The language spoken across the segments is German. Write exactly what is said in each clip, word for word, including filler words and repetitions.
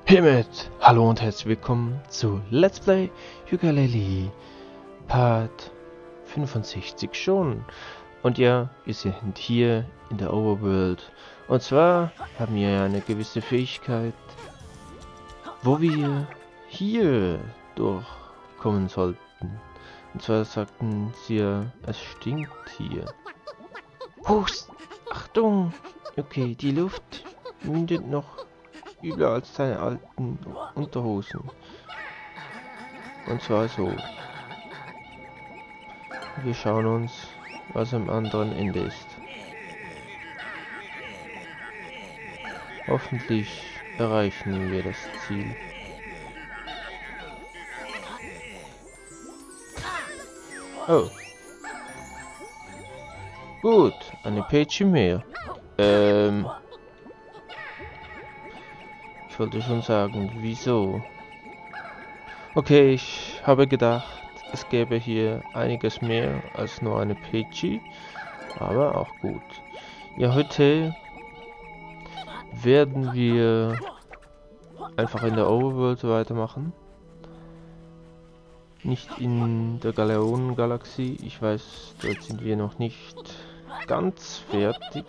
Hiermit hallo und herzlich willkommen zu Let's Play Yooka-Laylee Part fünfundsechzig schon. Und ja, wir sind hier in der Overworld. Und zwar haben wir eine gewisse Fähigkeit, wo wir hier durchkommen sollten. Und zwar sagten sie ja, es stinkt hier. Pust! Achtung! Okay, die Luft mündet noch übler als seine alten Unterhosen. Und zwar so. Wir schauen uns, was am anderen Ende ist. Hoffentlich erreichen wir das Ziel. Oh. Gut, eine Page mehr. Ähm... Ich wollte schon sagen, wieso? Okay, ich habe gedacht, es gäbe hier einiges mehr als nur eine Pidgey, aber auch gut. Ja, heute werden wir einfach in der Overworld weitermachen. Nicht in der Galeonen-Galaxie. Ich weiß, dort sind wir noch nicht ganz fertig.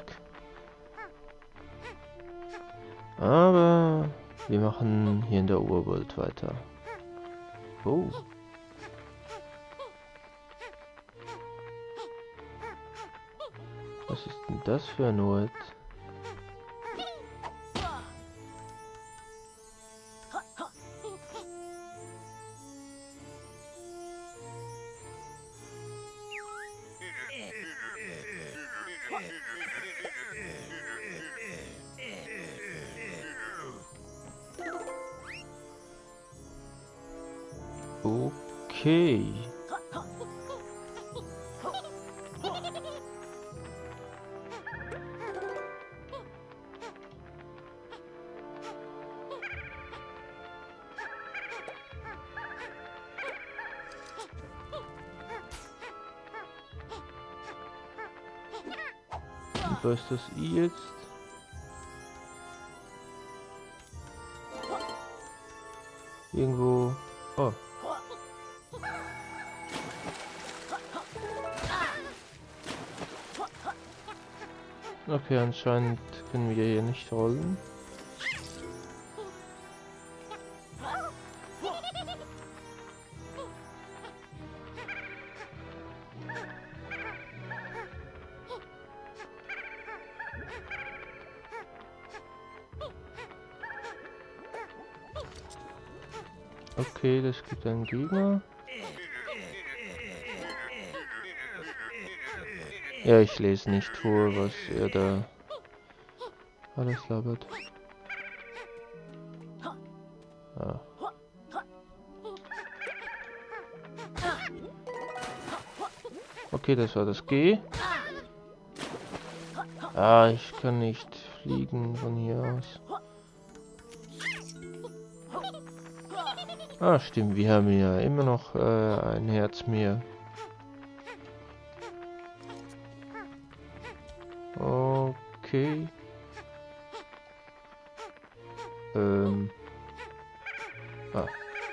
Aber wir machen hier in der Overworld weiter. Oh. Was ist denn das für ein Ort? Okay. Und was ist das I jetzt? Irgendwo. Oh. Okay, anscheinend können wir hier nicht rollen. Okay, das gibt einen Gegner. Ja, ich lese nicht vor, was er da alles labert. Ah. Okay, das war das G. Ah, ich kann nicht fliegen von hier aus. Ah, stimmt, wir haben ja immer noch äh, ein Herz mehr. Okay. Ähm. Ah.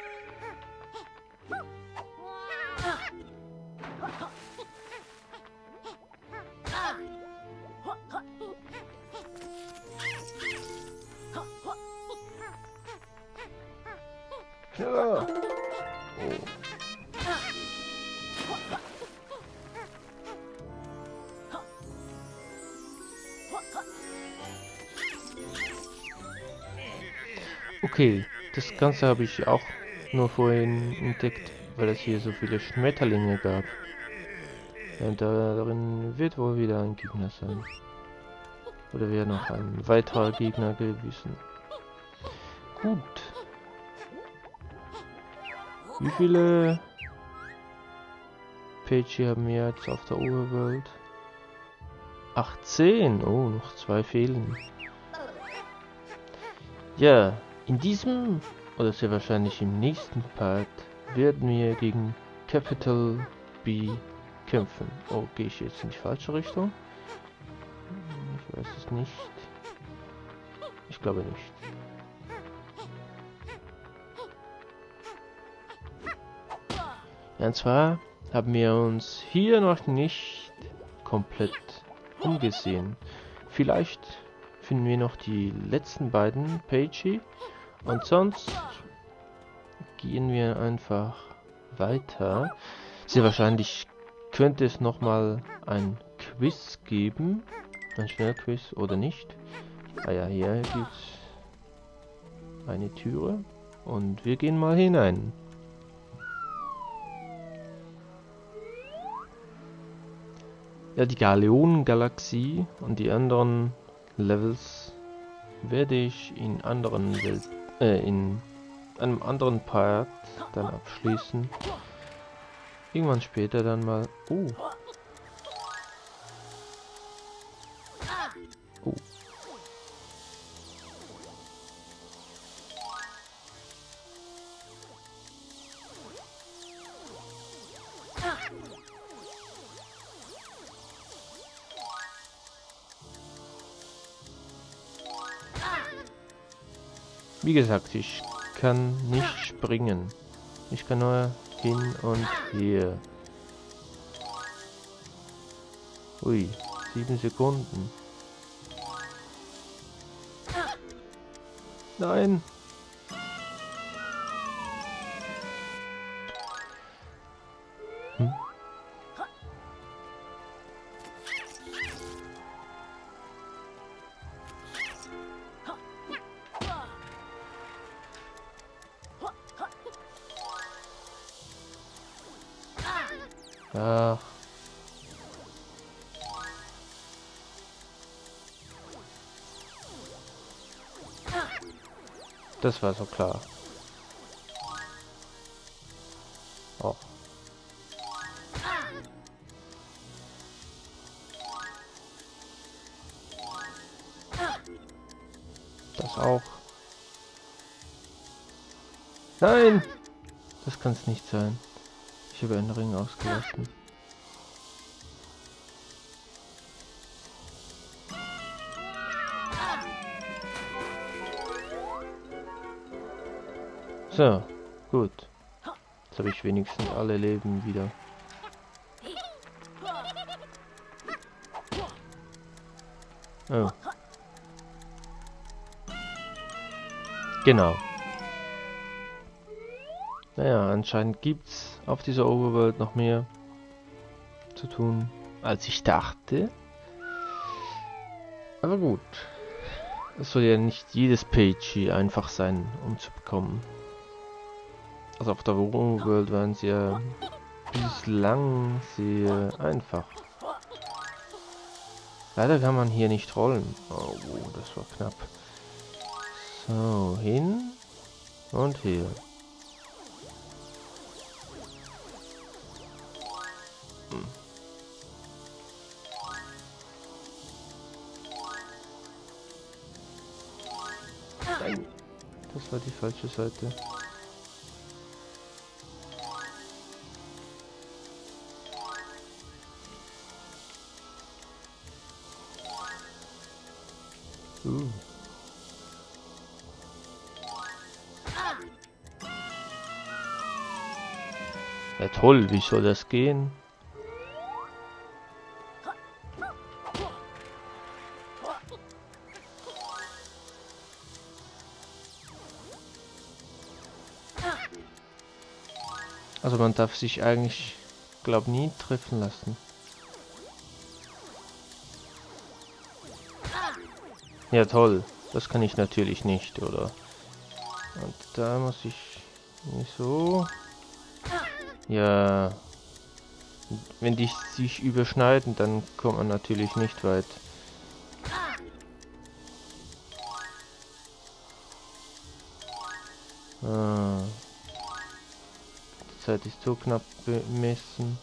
Schneller! Oh. Okay, das Ganze habe ich auch nur vorhin entdeckt, weil es hier so viele Schmetterlinge gab. Und da, darin wird wohl wieder ein Gegner sein. Oder wäre noch ein weiterer Gegner gewesen. Gut. Wie viele Page haben wir jetzt auf der Overworld? achtzehn! Oh, noch zwei fehlen. Ja, in diesem, oder sehr wahrscheinlich im nächsten Part, werden wir gegen Capital B kämpfen. Oh, gehe ich jetzt in die falsche Richtung? Ich weiß es nicht. Ich glaube nicht. Ja, und zwar haben wir uns hier noch nicht komplett umgesehen. Vielleicht finden wir noch die letzten beiden Pagey und sonst gehen wir einfach weiter. Sehr wahrscheinlich könnte es nochmal ein Quiz geben, ein Schnellquiz oder nicht. Ah ja, hier gibt es eine Türe und wir gehen mal hinein. Ja, die Galeonen-Galaxie und die anderen Levels werde ich in anderen Welt, äh, in einem anderen Part dann abschließen. Irgendwann später dann mal. Oh. Oh. Wie gesagt, ich kann nicht springen. Ich kann nur hin und her. Ui, sieben Sekunden. Nein! Hm? Ach. Das war so klar. Oh. Das auch. Nein! Das kann es nicht sein. Ich habe einen Ring ausgelassen. So, gut. Jetzt habe ich wenigstens alle Leben wieder. Oh. Genau. Naja, anscheinend gibt's auf dieser Overworld noch mehr zu tun, als ich dachte. Aber gut. Es soll ja nicht jedes Pagey einfach sein, um zu bekommen. Also auf der Overworld waren sie ja bislang sehr einfach. Leider kann man hier nicht rollen. Oh, das war knapp. So, hin und her. Hm. Nein, das war die falsche Seite. Uh. Ja toll, wie soll das gehen? Also man darf sich eigentlich, glaube nie treffen lassen. Ja toll, das kann ich natürlich nicht, oder? Und da muss ich so. Ja, wenn die sich überschneiden, dann kommt man natürlich nicht weit. Ah. Die Zeit ist so knapp bemessen.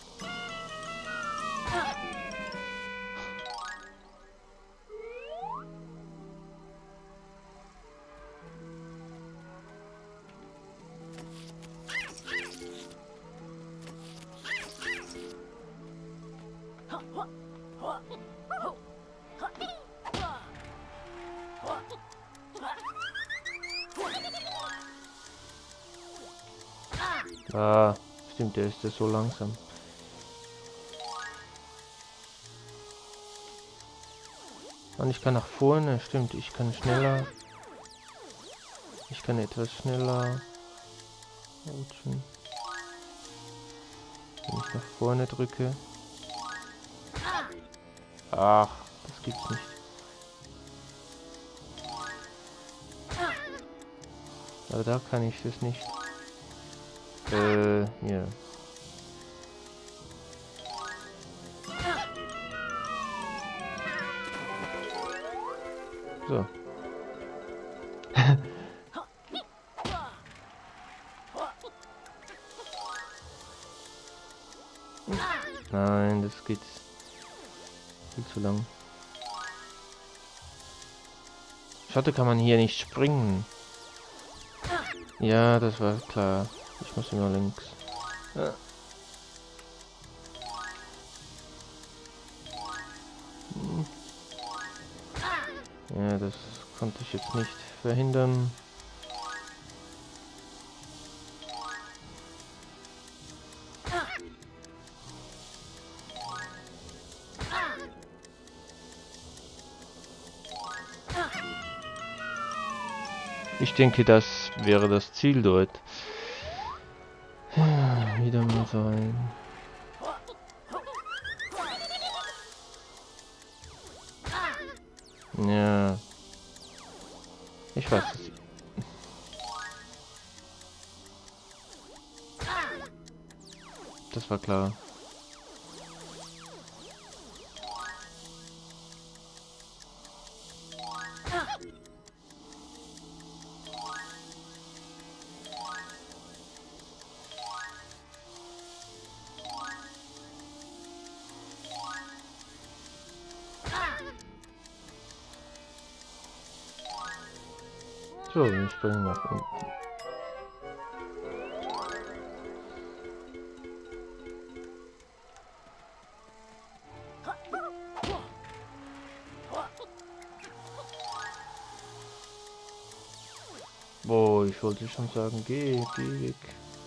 Ah, Stimmt, der ist ja so langsam. Und ich kann nach vorne, stimmt, ich kann schneller. Ich kann etwas schneller rutschen. Wenn ich nach vorne drücke. Ach, das gibt's nicht. Aber da kann ich das nicht. Äh, ja. So. Nein, das geht viel zu lang. Schade, kann man hier nicht springen. Ja, das war klar. Ich muss immer links. Ja. Ja, das konnte ich jetzt nicht verhindern. Ich denke, das wäre das Ziel dort. Ja, wieder mal sein. Ja. Ich weiß es. Das war klar. So, wir springen nach unten. Boah, ich wollte schon sagen, geh, geh weg.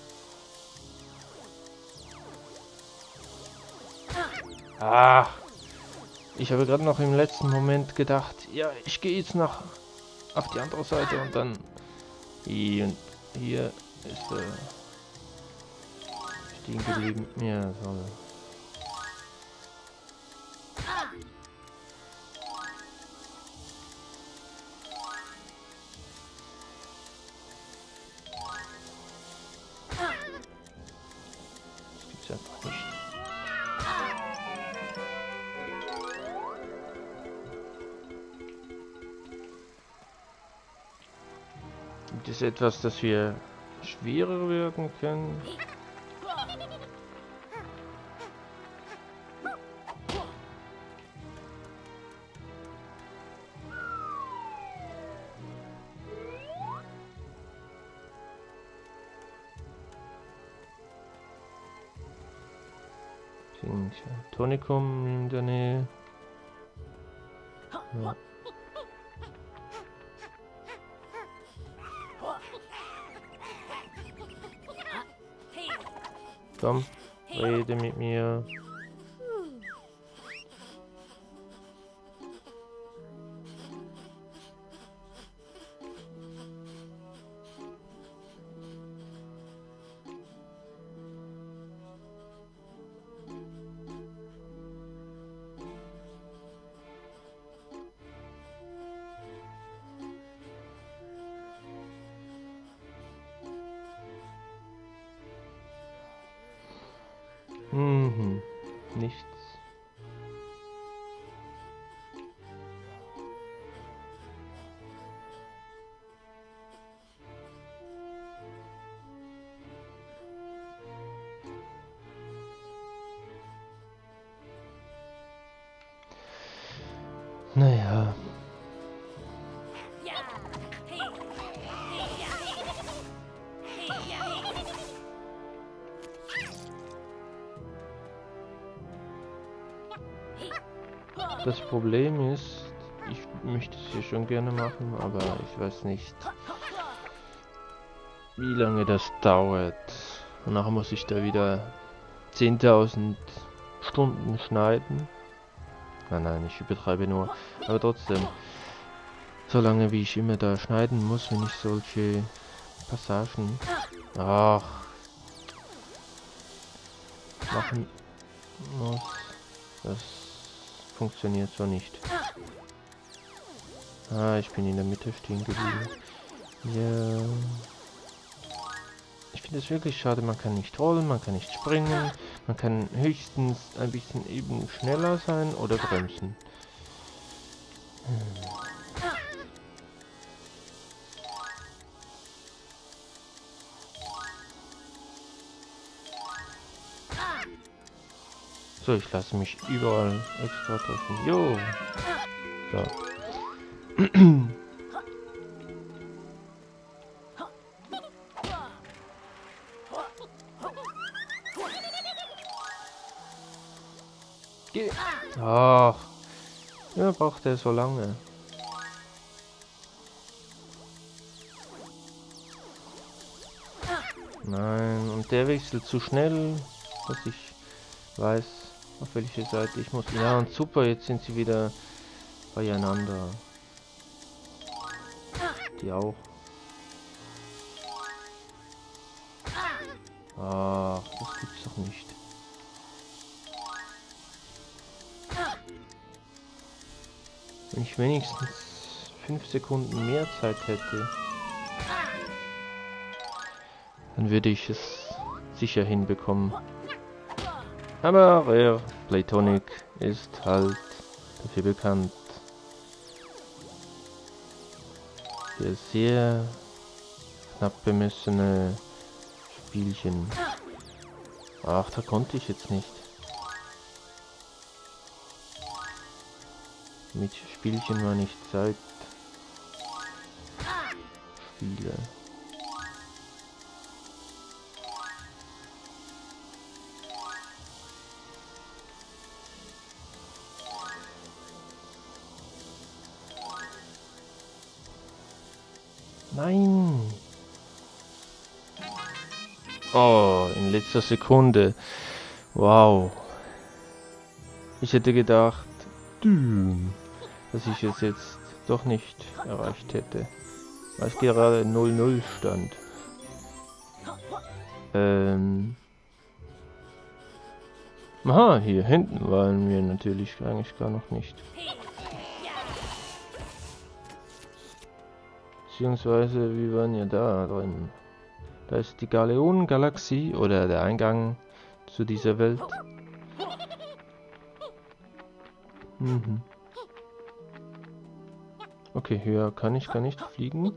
Ah, ich habe gerade noch im letzten Moment gedacht, ja, ich gehe jetzt nach auf die andere Seite und dann hier, und hier ist er stehen geblieben. Ja, toll. Das gibt's einfach nicht. Gibt es etwas, das wir schwerer wirken können? Tonikum in der Nähe. Ja. Komm, rede mit mir. Mhm, nichts. Naja. Das Problem ist, ich möchte es hier schon gerne machen, aber ich weiß nicht, wie lange das dauert. Und nachher muss ich da wieder zehntausend Stunden schneiden. Nein, nein, ich übertreibe nur. Aber trotzdem, so lange wie ich immer da schneiden muss, wenn ich solche Passagen ach, machen muss, das funktioniert so nicht. Ah, ich bin in der Mitte stehen geblieben. Ja. Ich finde es wirklich schade, man kann nicht rollen, man kann nicht springen, man kann höchstens ein bisschen eben schneller sein oder bremsen. Hm. So, ich lasse mich überall extra treffen. Jo! So. Geh! Ach! Ja, braucht er so lange. Nein, und der wechselt zu schnell, dass ich weiß, auf welche Seite ich muss. Ja, und super, jetzt sind sie wieder beieinander. Die auch. Ach, das gibt's doch nicht. Wenn ich wenigstens fünf Sekunden mehr Zeit hätte, dann würde ich es sicher hinbekommen. Aber Rare Playtonic ist halt dafür bekannt, für sehr knapp bemessene Spielchen. Ach, da konnte ich jetzt nicht. Mit Spielchen war nicht Zeit. Spiele. Nein! Oh, in letzter Sekunde. Wow. Ich hätte gedacht, dass ich es jetzt doch nicht erreicht hätte. Weil es gerade null null stand. Ähm. Aha, hier hinten waren wir natürlich eigentlich gar noch nicht. Beziehungsweise, wir waren ja da drin. Da ist die Galeon-Galaxie oder der Eingang zu dieser Welt. Mhm. Okay, höher kann ich gar nicht fliegen.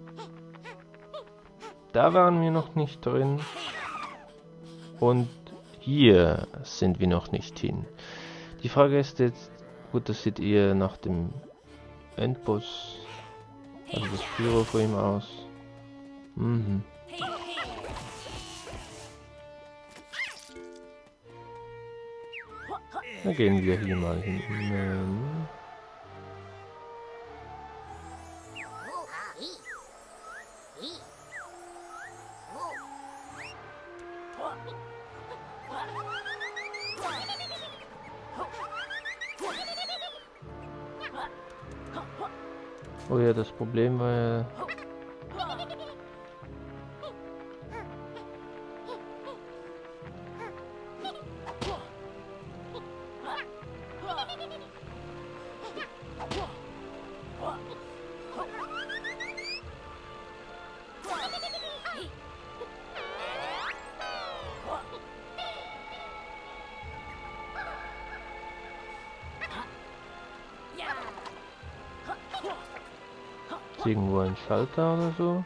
Da waren wir noch nicht drin. Und hier sind wir noch nicht hin. Die Frage ist jetzt, gut, das sieht eher nach dem Endboss, also das Pyro vor ihm aus. Mhm. Dann gehen wir hier mal hin. Oh ja, das Problem war ja... Ist irgendwo ein Schalter oder so?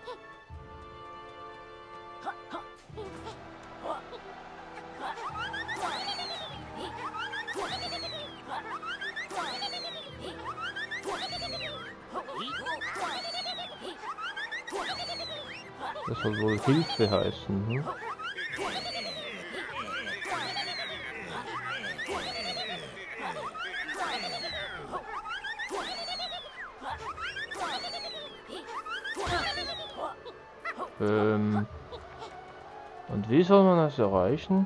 Das soll wohl Hilfe heißen, hm? Ähm... Und wie soll man das erreichen?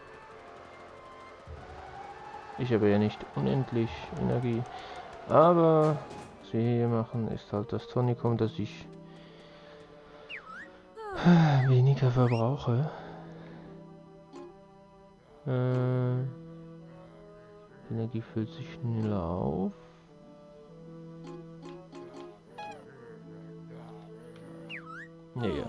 Ich habe ja nicht unendlich Energie. Aber was wir hier machen, ist halt das Tonikum, dass ich weniger verbrauche. Äh, Energie füllt sich schneller auf. Ja, ja.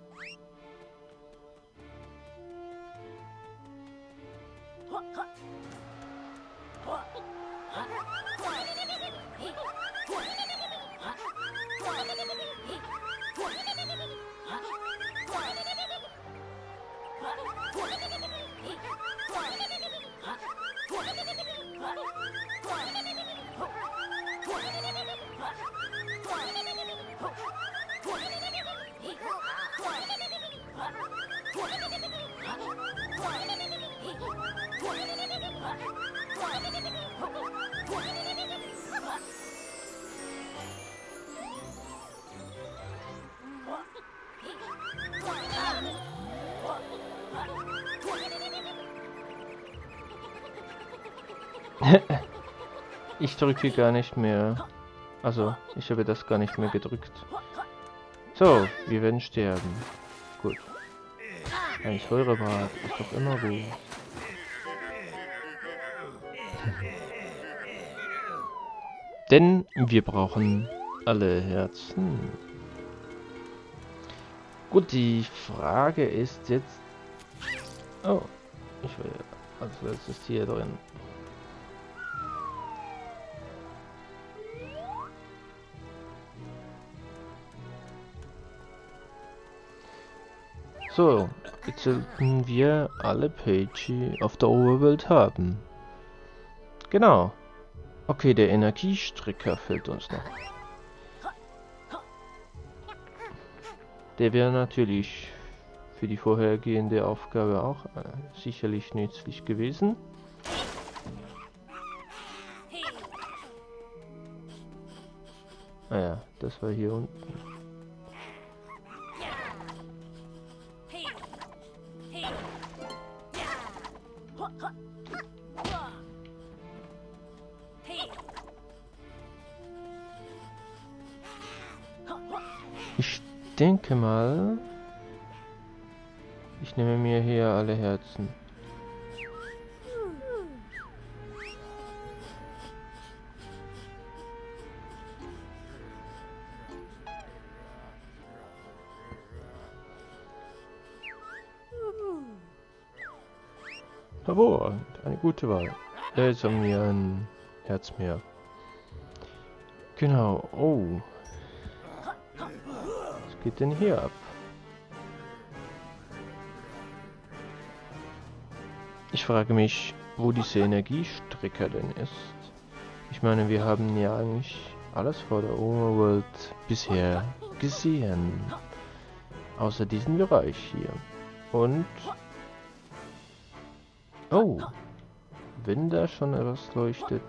Ich drücke gar nicht mehr. Also, ich habe das gar nicht mehr gedrückt. So, wir werden sterben. Gut. Ein Säurebad ist doch immer gut. Denn wir brauchen alle Herzen. Gut, die Frage ist jetzt... Oh, ich will als letztes hier drin. So, jetzt sollten wir alle Page auf der Overworld haben. Genau. Okay, der Energiestrecker fehlt uns noch. Der wäre natürlich für die vorhergehende Aufgabe auch äh, sicherlich nützlich gewesen. Ah ja, das war hier unten. Ich denke mal, ich nehme mir hier alle Herzen. Hervorragend, eine gute Wahl. Ja, jetzt haben wir ein Herz mehr. Genau, oh. Was geht denn hier ab? Ich frage mich, wo diese Energiestrecker denn ist. Ich meine, wir haben ja eigentlich alles vor der Overworld bisher gesehen. Außer diesen Bereich hier. Und... Oh, wenn da schon etwas leuchtet,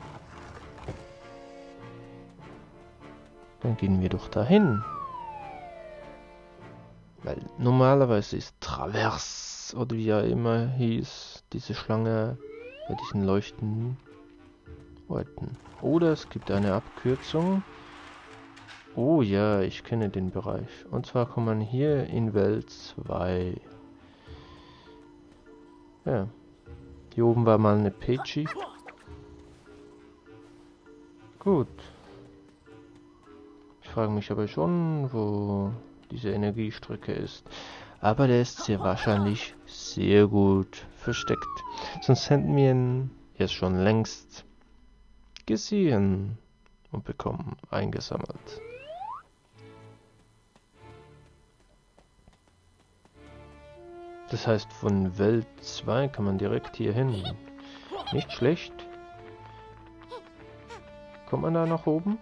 dann gehen wir doch dahin. Weil normalerweise ist Travers, oder wie er immer hieß, diese Schlange bei diesen leuchtenden Orten. Oder es gibt eine Abkürzung. Oh ja, ich kenne den Bereich. Und zwar kommt man hier in Welt zwei. Ja. Hier oben war mal eine Pagey. Gut. Ich frage mich aber schon, wo diese Energiestrecke ist. Aber der ist sehr wahrscheinlich sehr gut versteckt. Sonst hätten wir ihn jetzt schon längst gesehen und bekommen, eingesammelt. Das heißt, von Welt zwei kann man direkt hier hin. Nicht schlecht. Kommt man da nach oben?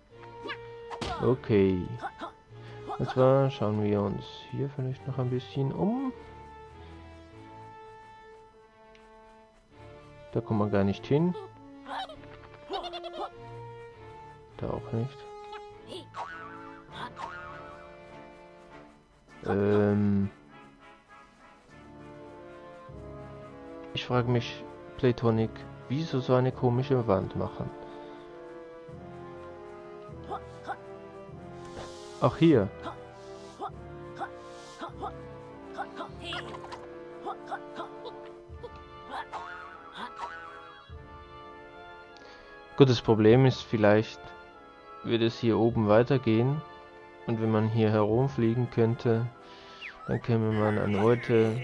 Okay. Und zwar schauen wir uns hier vielleicht noch ein bisschen um. Da kommt man gar nicht hin. Da auch nicht. Ähm... Ich frage mich, Playtonic, wieso so eine komische Wand machen? Auch hier. Gut, das Problem ist, vielleicht wird es hier oben weitergehen. Und wenn man hier herumfliegen könnte, dann käme man an Orte,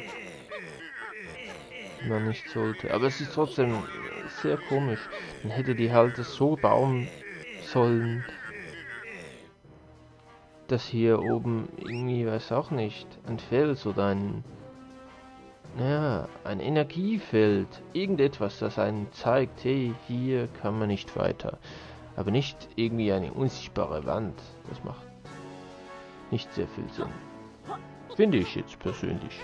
die man nicht sollte. Aber es ist trotzdem sehr komisch. Man hätte die halt so bauen sollen, dass hier oben irgendwie, weiß auch nicht, ein Fels oder ein, naja, ein Energiefeld, irgendetwas, das einen zeigt, hey, hier kann man nicht weiter. Aber nicht irgendwie eine unsichtbare Wand. Das macht nicht sehr viel Sinn. Finde ich jetzt persönlich.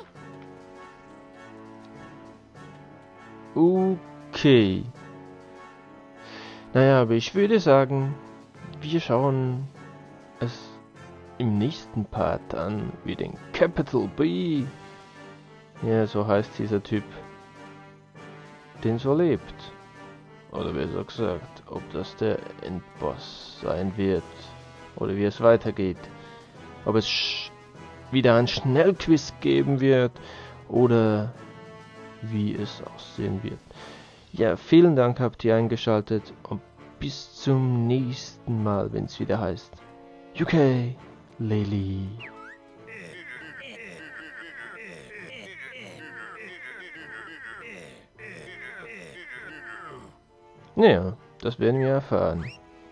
Okay. Naja, aber ich würde sagen, wir schauen es im nächsten Part an, wie den Capital B. Ja, so heißt dieser Typ, den so lebt. Oder besser gesagt, ob das der Endboss sein wird. Oder wie es weitergeht. Ob es wieder einen Schnellquiz geben wird. Oder wie es aussehen wird. Ja, vielen Dank, habt ihr eingeschaltet. Und bis zum nächsten Mal, wenn es wieder heißt Yooka-Laylee. Naja, das werden wir erfahren.